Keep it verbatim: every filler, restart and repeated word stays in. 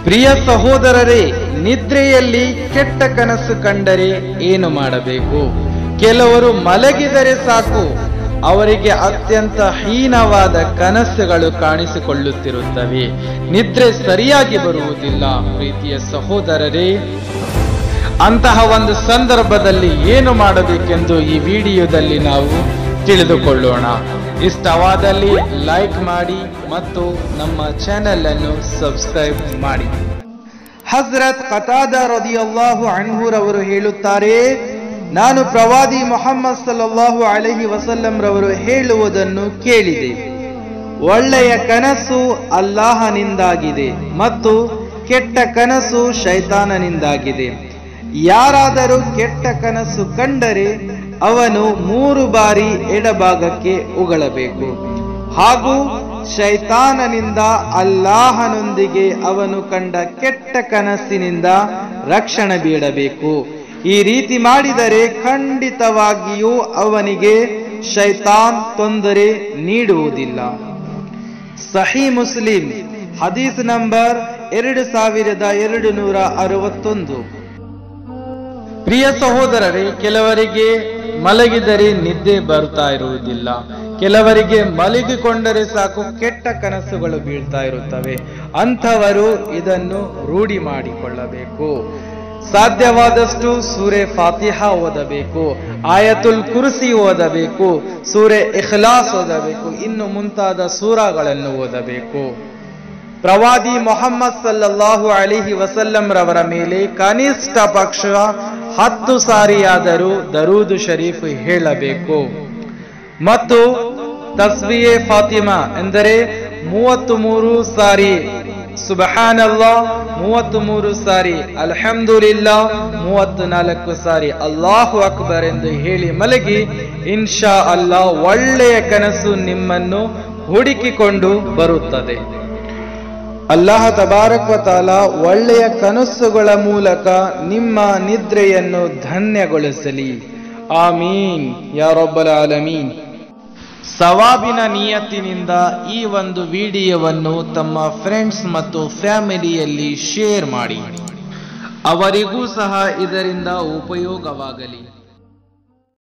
ಪ್ರಿಯ ಸಹೋದರರೇ, ನಿದ್ರೆಯಲ್ಲಿ ಕೆಟ್ಟ ಕನಸು ಕಂಡರೆ ಏನು ಮಾಡಬೇಕು? ಕೆಲವರು ಮಲಗಿದರೆ ಸಾಕು ಅವರಿಗೆ ಅತ್ಯಂತ ಹೀನವಾದ ಕನಸುಗಳು ಕಾಣಿಸಿಕೊಳ್ಳುತ್ತಿರುತ್ತವೆ, ನಿದ್ರೆ ಸರಿಯಾಗಿ ಬರುವುದಿಲ್ಲ. ಪ್ರೀತಿಯ ಸಹೋದರರೇ, ಅಂತಹ ಒಂದು ಸಂದರ್ಭದಲ್ಲಿ ಏನು ಮಾಡಬೇಕೆಂದು ಈ ವಿಡಿಯೋದಲ್ಲಿ ನಾವು ತಿಳಿದುಕೊಳ್ಳೋಣ. ಇಷ್ಟವಾದಲ್ಲಿ ಲೈಕ್ ಮಾಡಿ ಮತ್ತು ನಮ್ಮ ಚಾನೆಲ್ ಅನ್ನು ಸಬ್ಸ್ಕ್ರೈಬ್ ಮಾಡಿ. ಹಜರತ್ ಕತಾದಾ ರದಿಯಲ್ಲಾಹು ಅನ್ಹು ರವರು ಹೇಳುತ್ತಾರೆ, ನಾನು ಪ್ರವಾದಿ ಮುಹಮ್ಮದ್ ಸಲ್ಲಲ್ಲಾಹು ಅಲೈಹಿ ವಸಲ್ಲಂ ರವರು ಹೇಳುವುದನ್ನು ಕೇಳಿದೆ. ಒಳ್ಳೆಯ ಕನಸು ಅಲ್ಲಾಹನಿಂದಾಗಿದೆ ಮತ್ತು ಕೆಟ್ಟ ಕನಸು ಶೈತಾನನಿಂದಾಗಿದೆ. ಯಾರಾದರೂ ಕೆಟ್ಟ ಕನಸು ಕಂಡರೆ ಅವನು ಮೂರು ಬಾರಿ ಎಡಭಾಗಕ್ಕೆ ಉಗಳಬೇಕು ಹಾಗೂ ಶೈತಾನನಿಂದ ಅಲ್ಲಾಹನೊಂದಿಗೆ ಅವನು ಕಂಡ ಕೆಟ್ಟ ಕನಸಿನಿಂದ ರಕ್ಷಣೆ ಬೇಡಬೇಕು. ಈ ರೀತಿ ಮಾಡಿದರೆ ಖಂಡಿತವಾಗಿಯೂ ಅವನಿಗೆ ಶೈತಾನ್ ತೊಂದರೆ ನೀಡುವುದಿಲ್ಲ. ಸಹೀ ಮುಸ್ಲಿಂ ಹದೀಸ್ ನಂಬರ್ ಎರಡು ಸಾವಿರದ ಎರಡು ನೂರ ಅರವತ್ತೊಂದು. ಪ್ರಿಯ ಸಹೋದರರೇ, ಕೆಲವರಿಗೆ ಮಲಗಿದರೆ ನಿದ್ದೆ ಬರ್ತಾ ಇರುವುದಿಲ್ಲ, ಕೆಲವರಿಗೆ ಮಲಗಿಕೊಂಡರೆ ಸಾಕು ಕೆಟ್ಟ ಕನಸುಗಳು ಬೀಳ್ತಾ ಇರುತ್ತವೆ. ಅಂಥವರು ಇದನ್ನು ರೂಢಿ ಮಾಡಿಕೊಳ್ಳಬೇಕು. ಸಾಧ್ಯವಾದಷ್ಟು ಸೂರೆ ಫಾತಿಹಾ ಓದಬೇಕು, ಆಯತುಲ್ ಕುರ್ಸಿ ಓದಬೇಕು, ಸೂರೆ ಇಖ್ಲಾಸ್ ಓದಬೇಕು, ಇನ್ನು ಮುಂತಾದ ಸೂರಾಗಳನ್ನು ಓದಬೇಕು. ಪ್ರವಾದಿ ಮೊಹಮ್ಮದ್ ಸಲ್ಲಲ್ಲಾಹು ಅಲೈಹಿ ವಸಲ್ಲಂ ರವರ ಮೇಲೆ ಕನಿಷ್ಠ ಪಕ್ಷ ಹತ್ತು ಸಾರಿಯಾದರೂ ದರೂದ್ ಶರೀಫ್ ಹೇಳಬೇಕು ಮತ್ತು ತಸ್ಬಿಹೆ ಫಾತಿಮಾ ಎಂದರೆ ಮೂವತ್ತು ಮೂರು ಸಾರಿ ಸುಬ್ಹಾನಲ್ಲಾಹ್, ಮೂವತ್ತು ಮೂರು ಸಾರಿ ಅಲ್ಹಮ್ದುಲಿಲ್ಲಾ, ಮೂವತ್ತು ನಾಲ್ಕು ಸಾರಿ ಅಲ್ಲಾಹು ಅಕ್ಬರ್ ಎಂದು ಹೇಳಿ ಮಲಗಿ ಇನ್ಶಾ ಅಲ್ಲಾಹ್ ಒಳ್ಳೆಯ ಕನಸು ನಿಮ್ಮನ್ನು ಹುಡುಕಿಕೊಂಡು ಬರುತ್ತದೆ. ಅಲ್ಲಾಹ ತಬಾರಕ್ ವ ತಾಲಾ ಒಳ್ಳೆಯ ಕನಸುಗಳ ಮೂಲಕ ನಿಮ್ಮ ನಿದ್ರೆಯನ್ನು ಧನ್ಯಗೊಳಿಸಲಿ. ಆಮೀನ್ ಯಾ ರಬ್ಬಲ್ ಆಲಮೀನ್. ಸವಾಬಿನ ನಿಯತ್ತಿನಿಂದ ಈ ಒಂದು ವಿಡಿಯೋವನ್ನು ತಮ್ಮ ಫ್ರೆಂಡ್ಸ್ ಮತ್ತು ಫ್ಯಾಮಿಲಿಯಲ್ಲಿ ಶೇರ್ ಮಾಡಿ, ಅವರಿಗೂ ಸಹ ಇದರಿಂದ ಉಪಯೋಗವಾಗಲಿ.